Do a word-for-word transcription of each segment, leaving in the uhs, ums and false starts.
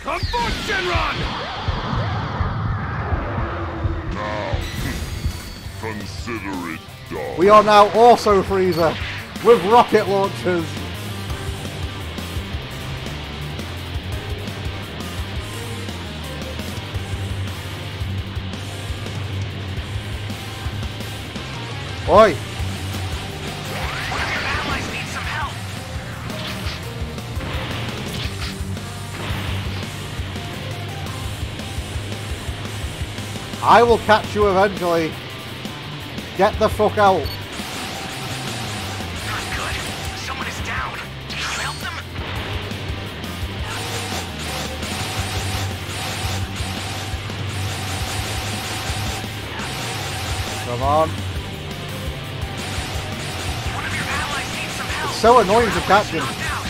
Come forth, Shenron! Now, consider it done. We are now also Frieza with rocket launchers. Oi! One of your allies needs some help! I will catch you eventually. Get the fuck out. Not good. Someone is down. Can you help them? Come on. One of your allies needs some help. It's so annoying to catch him. Knocked out.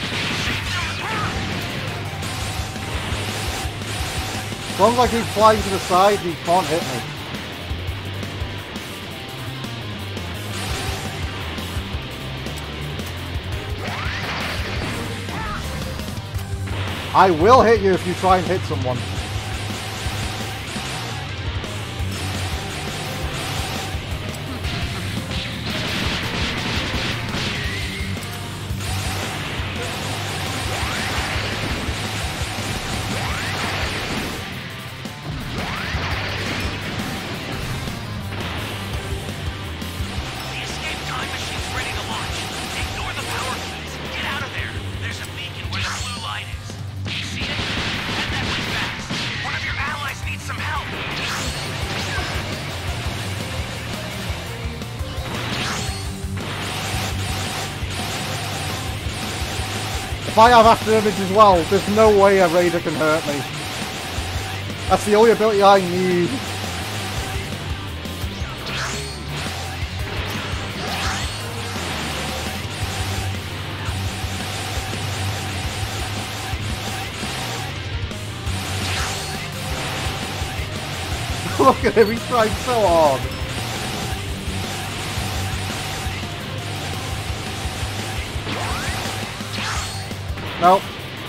As long as I keep flying to the side, he can't hit me. I will hit you if you try and hit someone. The escape time machine's ready to launch. Ignore the power keys. Get out of there. There's a beacon where the blue light is. You see it? Head that way fast. One of your allies needs some help. If I have after image as well, there's no way a raider can hurt me. That's the only ability I need. Look at him, he's trying so hard. Nope.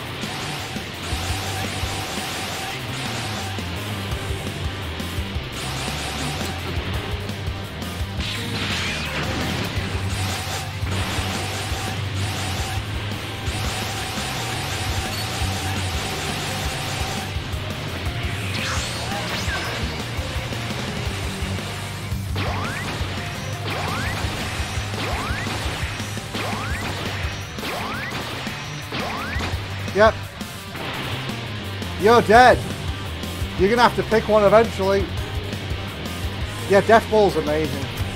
Yep. You're dead. You're gonna have to pick one eventually. Yeah, Death Ball's amazing.